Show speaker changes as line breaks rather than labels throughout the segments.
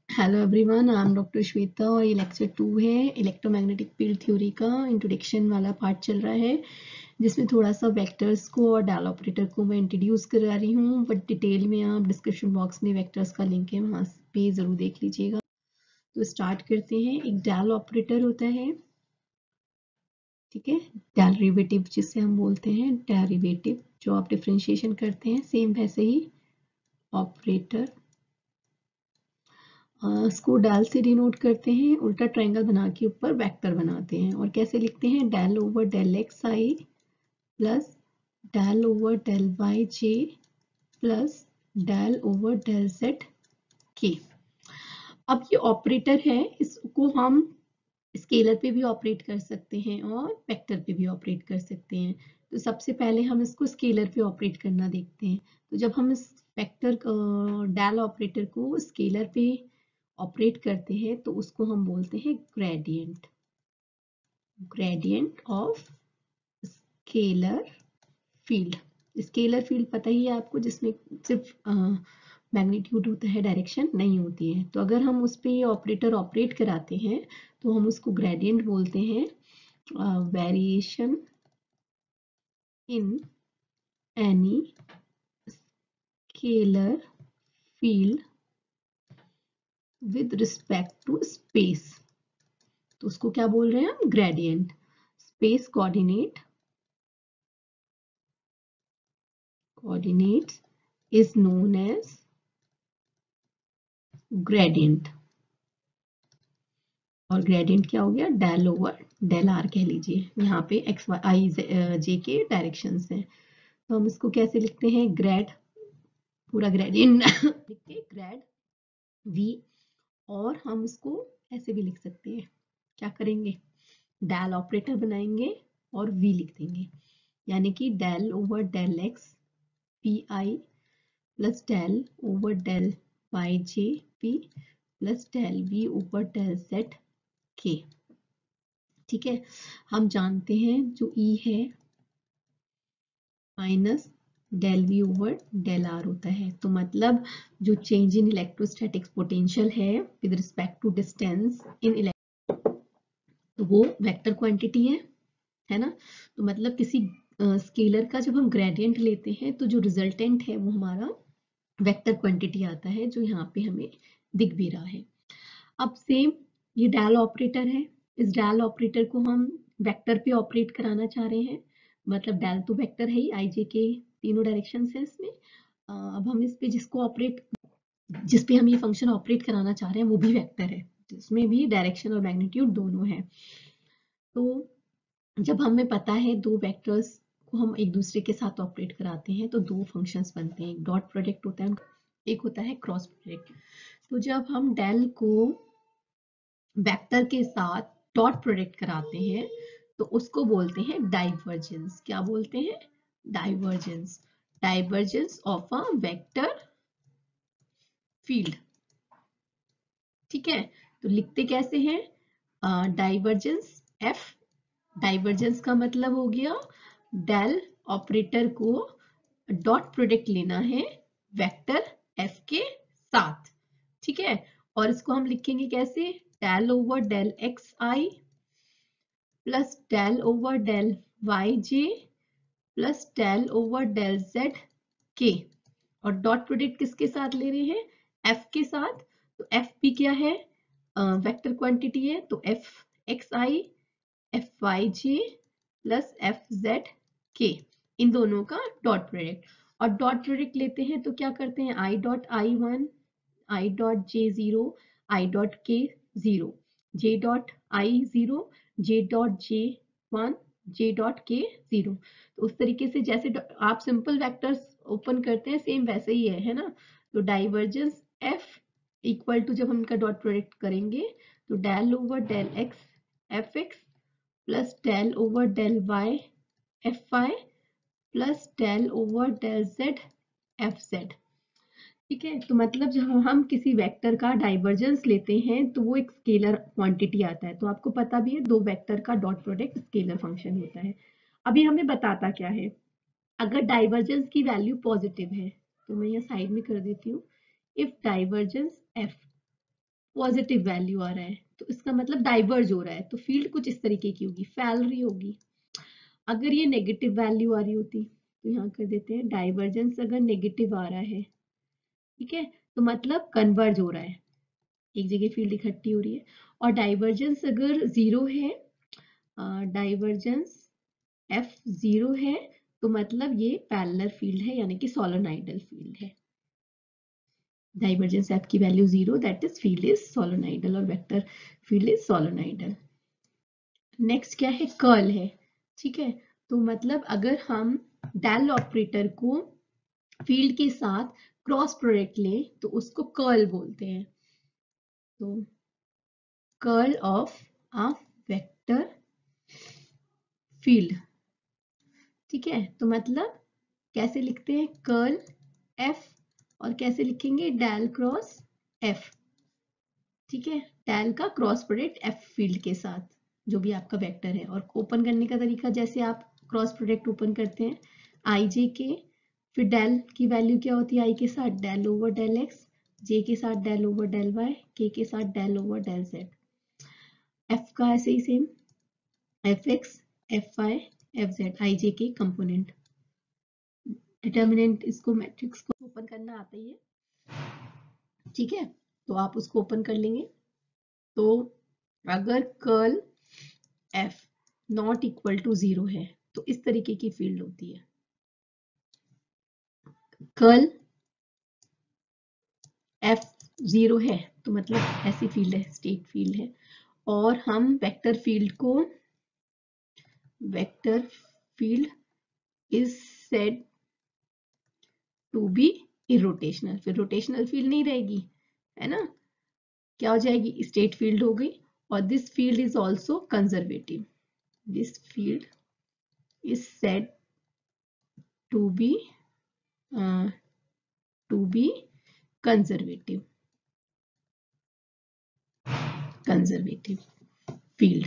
Hello everyone, I am doctor Shweta और ये lecture 2 है। इलेक्ट्रोमैग्नेटिक फील्ड थ्योरी का इंट्रोडक्शन वाला पार्ट चल रहा है, जिसमें थोड़ा सा वेक्टर्स को और डायल ऑपरेटर को मैं इंट्रोड्यूस करा रही हूँ, बट डिटेल में आप डिस्क्रिप्शन बॉक्स में वेक्टर्स का लिंक है, वहाँ पे ज़रूर देख लीजिएगा। तो स्टार्ट करते हैं। एक डायल ऑपरेटर होता है, ठीक है, डेरिवेटिव जिसे हम बोलते हैं, डेरिवेटिव जो आप डिफ्रेंशिएशन करते हैं, सेम वैसे ही ऑपरेटर। इसको डेल से डिनोट करते हैं, उल्टा ट्रायंगल बना के ऊपर वेक्टर बनाते हैं। और कैसे लिखते हैं? Del over del x i plus del over del y j plus del over del z k. अब ये ऑपरेटर है, इसको हम स्केलर पे भी ऑपरेट कर सकते हैं और वेक्टर पे भी ऑपरेट कर सकते हैं। तो सबसे पहले हम इसको स्केलर पे ऑपरेट करना देखते हैं। तो जब हम इस वेक्टर डेल ऑपरेटर को स्केलर पे ऑपरेट करते हैं तो उसको हम बोलते हैं gradient, gradient of scalar field. Scalar field पता ही है आपको, जिसमें सिर्फ मैग्नीट्यूड होता है, डायरेक्शन नहीं होती है। तो अगर हम उस पर ये ऑपरेटर ऑपरेट कराते हैं तो हम उसको ग्रेडियंट बोलते हैं। Variation in any scalar field with respect to space, तो उसको क्या बोल रहे हैं हम? ग्रेडियंट। स्पेस coordinates is known as gradient। और ग्रेडियंट क्या हो गया? डेल ओवर डेल आर कह लीजिए। यहाँ पे एक्स आई जे के डायरेक्शंस हैं, तो हम इसको कैसे लिखते हैं? ग्रेड, पूरा ग्रेडियंट लिख के ग्रेड वी। और हम इसको ऐसे भी लिख सकते हैं। क्या करेंगे? डेल ऑपरेटर बनाएंगे और वी लिख देंगे, यानी कि del over del x p i plus del over del y j p plus del v over del z k. ठीक है, हम जानते हैं जो ई है minus del v over del r होता है। तो मतलब जो चेंज इन इलेक्ट्रोस्टैटिक पोटेंशियल है with respect to distance in तो वो वेक्टर क्वांटिटी है ना। तो मतलब किसी स्केलर का जब हम ग्रेडियंट लेते हैं तो जो रिजल्टेंट है वो हमारा वेक्टर क्वांटिटी आता है, जो यहाँ पे हमें दिख भी रहा है। अब सेम ये डेल ऑपरेटर है, इस डेल ऑपरेटर को हम वेक्टर पे ऑपरेट कराना चाह रहे हैं। मतलब डेल तो वेक्टर है ही, आई जे के तीनों डायरेक्शन है इसमें। अब हम इस पे जिसको ऑपरेट, जिस पे हम ये फंक्शन ऑपरेट कराना चाह रहे हैं वो भी वेक्टर है, जिसमें भी डायरेक्शन और मैग्नीट्यूड दोनों है। तो जब हमें पता है दो वेक्टर्स को हम एक दूसरे के साथ ऑपरेट कराते हैं तो दो फंक्शंस बनते हैं। एक डॉट प्रोडक्ट होता है, एक होता है क्रॉस प्रोडक्ट। तो जब हम डेल को वेक्टर के साथ डॉट प्रोडक्ट कराते हैं तो उसको बोलते हैं डाइवर्जेंस। क्या बोलते हैं? Divergence. Divergence of a vector field. ठीक है, तो लिखते कैसे हैं? Divergence F. डाइवर्जेंस का मतलब हो गया डेल ऑपरेटर को डॉट प्रोडक्ट लेना है वेक्टर एफ के साथ। ठीक है, और इसको हम लिखेंगे कैसे? Del over del x i plus del over del y j plus del over del z k. और डॉट प्रोडक्ट किसके साथ ले रहे हैं? एफ के साथ। तो एफ भी क्या है? वेक्टर क्वांटिटी है, तो F x i F y j plus F z k, इन दोनों का डॉट प्रोडक्ट। और डॉट प्रोडक्ट लेते हैं तो क्या करते हैं? I dot i one, i dot j zero, i dot k zero, j dot i zero, j dot j one, j dot k zero. तो उस तरीके से जैसे आप सिंपल वेक्टर्स ओपन करते हैं सेम वैसे ही है ना। तो डाइवर्जेंस एफ इक्वल टू, जब हम इनका डॉट प्रोडक्ट करेंगे तो del over del x F x plus del over del y F y plus del over del z F z. ठीक है, तो मतलब जब हम किसी वेक्टर का डाइवर्जेंस लेते हैं तो वो एक स्केलर क्वांटिटी आता है। तो आपको पता भी है दो वेक्टर का डॉट प्रोडक्ट स्केलर फंक्शन होता है। अभी हमें बताता क्या है? अगर डाइवर्जेंस की वैल्यू पॉजिटिव है तो मैं यहाँ साइड में कर देती हूँ। If divergence F positive value आ रहा है, तो इसका मतलब डाइवर्ज हो रहा है, तो फील्ड कुछ इस तरीके की होगी, फैल रही होगी। अगर ये नेगेटिव वैल्यू आ रही होती तो यहाँ कर देते हैं डाइवर्जेंस अगर नेगेटिव आ रहा है, ठीक है, तो मतलब कन्वर्ज हो रहा है, एक जगह फील्ड इकट्ठी हो रही है। और डाइवर्जेंस अगर जीरो है, डाइवर्जेंस एफ जीरो है, तो मतलब ये पैरेलल फील्ड है, यानी कि सोलेनोइडल फील्ड है। डाइवर्जेंस एफ की value zero, that is field is solenoidal और vector field is solenoidal. Next क्या है, कर्ल है, ठीक है। तो मतलब अगर हम डेल ऑपरेटर को फील्ड के साथ क्रॉस प्रोडक्ट लें तो उसको कर्ल बोलते हैं। तो curl of a vector field, ठीक है। तो मतलब कैसे लिखते हैं, कर्ल एफ, और कैसे लिखेंगे, डेल क्रॉस एफ, ठीक है। डेल का क्रॉस प्रोडक्ट एफ फील्ड के साथ, जो भी आपका वेक्टर है। और ओपन करने का तरीका, जैसे आप क्रॉस प्रोडक्ट ओपन करते हैं आई जे के, फिर डेल की वैल्यू क्या होती है आई के साथ, del over del x, j के साथ del over del y, k साथ del over del z. F का ऐसे ही same, F x, F y, F z, i j k component. Determinant, इसको मैट्रिक्स को ओपन करना आता ही है, ठीक है। तो आप उसको ओपन कर लेंगे। तो अगर curl F not equal to zero है तो इस तरीके की फील्ड होती है। कर्ल एफ जीरो है तो मतलब ऐसी फील्ड है, स्टेट फील्ड है। और हम वेक्टर फील्ड को, vector field is said to be irrotational, फिर रोटेशनल फील्ड नहीं रहेगी, है ना, क्या हो जाएगी, स्टेट फील्ड हो गई। और this field is also conservative, this field is said to be conservative, conservative field.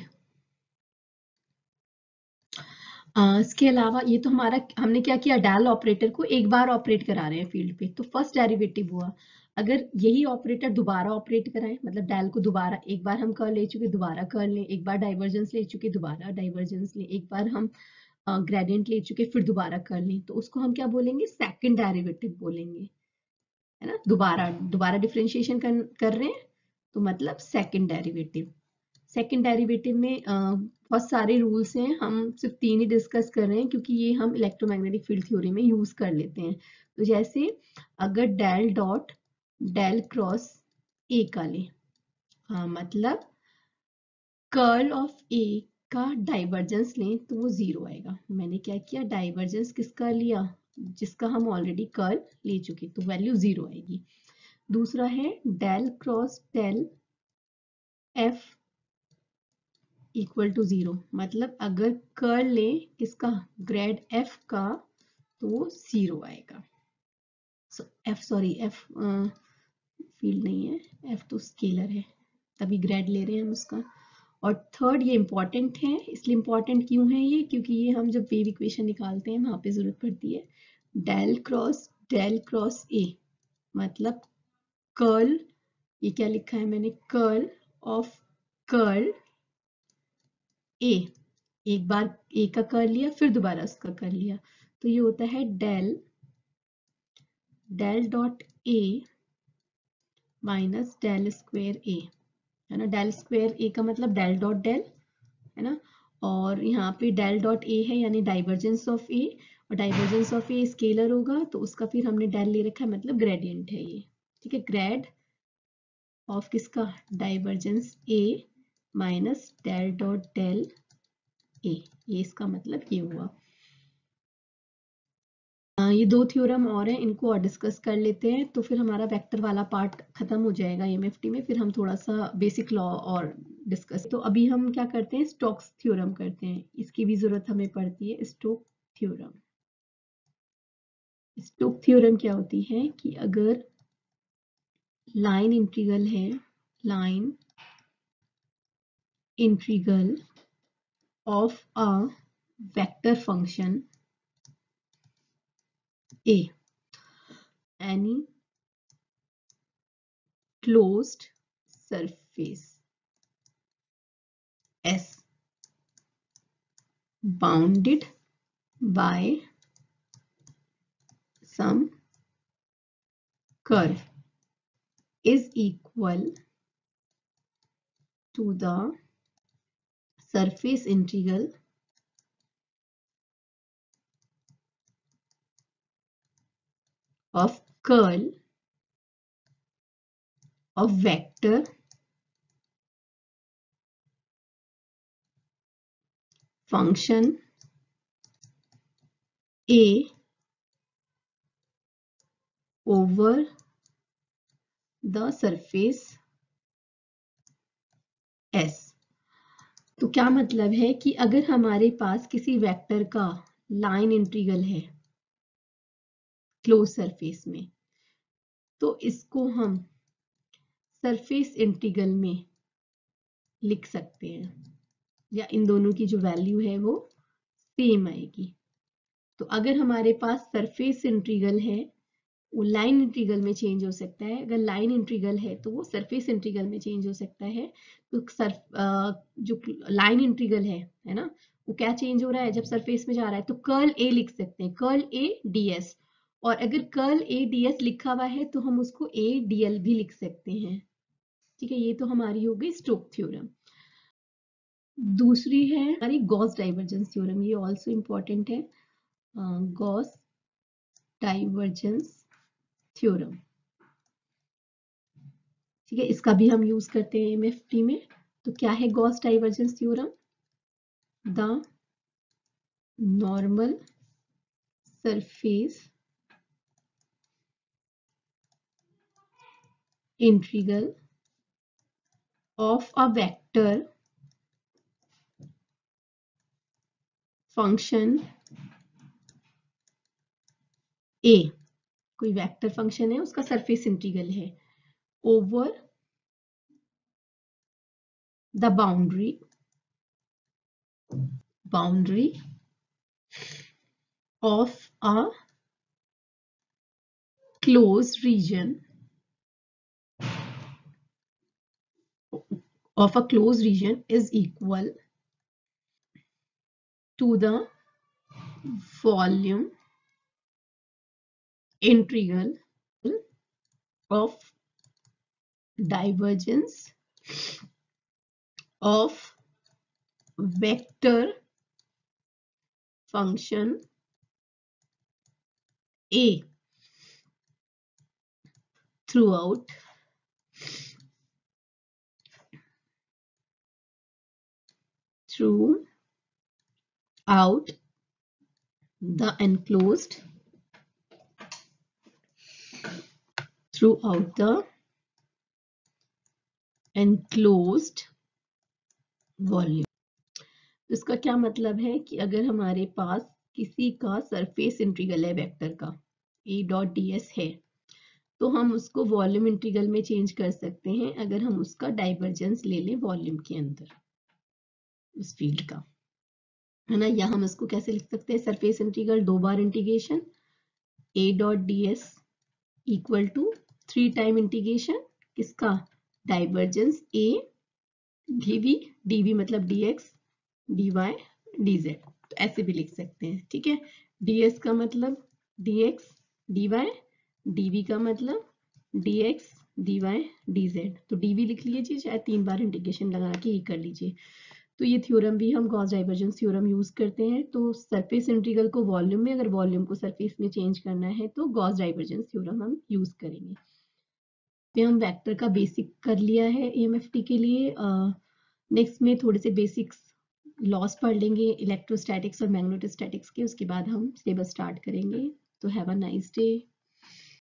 इसके अलावा ये तो हमारा, हमने क्या किया, डेल ऑपरेटर को एक बार ऑपरेट करा रहे हैं फील्ड पे, तो फर्स्ट डेरिवेटिव हुआ। अगर यही ऑपरेटर दोबारा ऑपरेट कराएं, मतलब डेल को दोबारा, एक बार हम कर ले चुके दोबारा कर लें, एक बार डाइवर्जेंस ले चुके दोबारा डाइवर्जेंस लें, एक बार हम ग्रेडियंट ले चुके फिर दोबारा कर लें, तो उसको हम क्या बोलेंगे, सेकंड डेरिवेटिव बोलेंगे, है ना। दोबारा दोबारा डिफरेंशिएशन कर रहे हैं तो मतलब सेकंड डेरिवेटिव। सेकंड डेरिवेटिव में बहुत सारे रूल्स हैं, हम सिर्फ 3 ही डिस्कस कर रहे हैं क्योंकि ये हम इलेक्ट्रोमैग्नेटिक फील्ड थ्योरी में यूज कर लेते हैं। तो जैसे अगर del dot del cross A का ले, मतलब कर्ल ऑफ ए का डाइवर्जेंस लें तो वो जीरो आएगा। मैंने क्या किया, डाइवर्जेंस किसका लिया, जिसका हम ऑलरेडी कर्ल ले चुके, तो वैल्यू जीरो आएगी। दूसरा है del cross del F equal to zero, मतलब अगर कर्ल लें किसका, ग्रेड एफ का, तो वो जीरो आएगा। एफ सॉरी एफ फील्ड नहीं है, एफ तो स्केलर है, तभी ग्रेड ले रहे हैं हम उसका। और थर्ड, ये इंपॉर्टेंट है, इसलिए इंपॉर्टेंट क्यों है ये, क्योंकि ये हम जब वेव इक्वेशन निकालते हैं वहां पे जरूरत पड़ती है। डेल क्रॉस ए, मतलब कर्ल, ये क्या लिखा है मैंने, कर्ल ऑफ कर्ल ए, एक बार ए का कर लिया फिर दोबारा उसका कर लिया, तो ये होता है del del dot A minus del square A, है ना। डेल स्क्वायर ए का मतलब डेल डॉट डेल, है ना। और यहाँ पे डेल डॉट ए है यानी डाइवर्जेंस ऑफ ए, और डाइवर्जेंस ऑफ ए स्केलर होगा तो उसका फिर हमने डेल ले रखा है, मतलब ग्रेडियंट है ये, ठीक है। ग्रेड ऑफ किसका, divergence A minus del dot del A, ये इसका मतलब ये हुआ। ये 2 थ्योरम और हैं, इनको और डिस्कस कर लेते हैं तो फिर हमारा वेक्टर वाला पार्ट खत्म हो जाएगा एमएफटी में, फिर हम थोड़ा सा बेसिक लॉ और डिस्कस। तो अभी हम क्या करते हैं, स्टोक्स थ्योरम करते हैं, इसकी भी जरूरत हमें पड़ती है। स्टोक थ्योरम, स्टोक थ्योरम क्या होती है कि अगर लाइन इंटीग्रल है, line integral of a vector function A, any closed surface S bounded by some curve is equal to the surface integral of curl of vector function A over the surface S। तो क्या मतलब है कि अगर हमारे पास किसी vector का line integral है क्लोज सरफेस में, तो इसको हम सरफेस इंटीग्रल में लिख सकते हैं, या इन दोनों की जो वैल्यू है वो सेम आएगी। तो अगर हमारे पास सरफेस इंटीग्रल है, वो लाइन इंटीग्रल में चेंज हो सकता है। अगर लाइन इंटीग्रल है तो वो सरफेस इंटीग्रल में चेंज हो सकता है। तो जो लाइन इंटीग्रल है ना, वो क्या चेंज हो रहा है जब सरफेस में जा रहा है, तो कर्ल ए लिख सकते हैं, कर्ल ए डीएस। और अगर कर्ल ए डीएस लिखा हुआ है तो हम उसको ए डीएल भी लिख सकते हैं। ठीक है, ये तो हमारी हो गई स्टोक थ्योरम। दूसरी है हमारी गॉस डाइवर्जेंस थ्योरम, ये ऑल्सो इंपॉर्टेंट है, गॉस डाइवर्जेंस थ्योरम। ठीक है, इसका भी हम यूज करते हैं एमएफटी में। तो क्या है Gauss divergence theorem? The normal surface integral of a vector function A, कोई वेक्टर फंक्शन है उसका सरफेस इंटीग्रल है over the boundary of a closed region is equal to the volume integral of divergence of vector function A throughout the enclosed volume. तो इसका क्या मतलब है कि अगर हमारे पास किसी का सरफेस इंटीग्रल है वेक्टर का ए डॉट डी एस है, तो हम उसको वॉल्यूम इंटीग्रल में चेंज कर सकते हैं अगर हम उसका डाइवर्जेंस ले लें वॉल्यूम के अंदर उस फील्ड का, है ना। या हम इसको कैसे लिख सकते हैं, सरफेस इंटीग्रल 2 बार integration A dot d s equal to 3 time integration किसका, डाइवर्जेंस ए डीवी, डीवी मतलब dx dy dz। तो ऐसे भी लिख सकते हैं। ठीक है, ds का मतलब dx dy, dv का मतलब dx dy dz। तो dv लिख लीजिए, चाहे 3 बार इंटीग्रेशन लगा के ही कर लीजिए। तो ये थ्योरम भी हम गॉस डाइवर्जेंस थ्योरम यूज करते हैं। तो सरफेस इंटीग्रल को वॉल्यूम में, अगर वॉल्यूम को सरफेस में चेंज करना है तो गॉस डाइवर्जेंस थ्योरम हम यूज करेंगे। पे हम वेक्टर का बेसिक कर लिया है एएमएफटी के लिए। नेक्स्ट में थोड़े से बेसिक्स लॉस पढ़ लेंगे इलेक्ट्रोस्टैटिक्स और मैग्नेटोस्टैटिक्स के, उसके बाद हम सिलेबस स्टार्ट करेंगे। तो हैव अ नाइस डे।